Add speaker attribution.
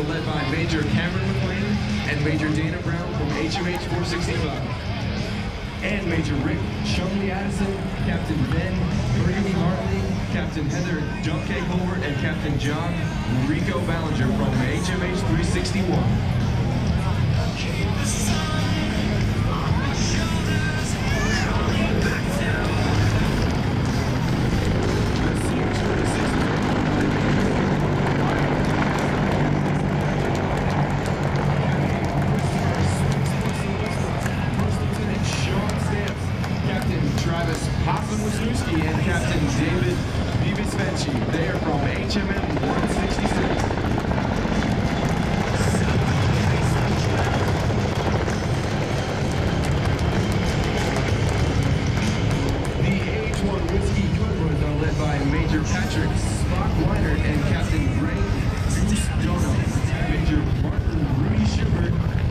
Speaker 1: are led by Major Cameron McLean and Major Dana Brown from HMH 465. And Major Rick Shumley Addison, Captain Ben Burgundy Hartley, Captain Heather Dunke Colbert, and Captain John Rico Ballinger from HMH 361. And Captain David Bibisvenci. They are from HMM 166. The H1 Whiskey Cobras are led by Major Patrick Spock Weiner and Captain Greg Goose Dono. Major Martin Rudy Schubert